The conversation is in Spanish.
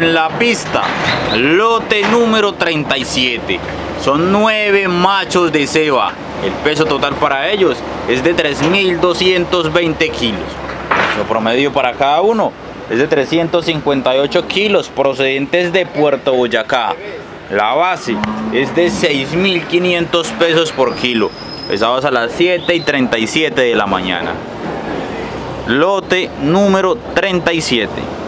en la pista, lote número 37. Son 9 machos de ceba. El peso total para ellos es de 3.220 kilos. Lo promedio para cada uno es de 358 kilos procedentes de Puerto Boyacá. La base es de 6.500 pesos por kilo, pesados a las 7:37 de la mañana. Lote número 37.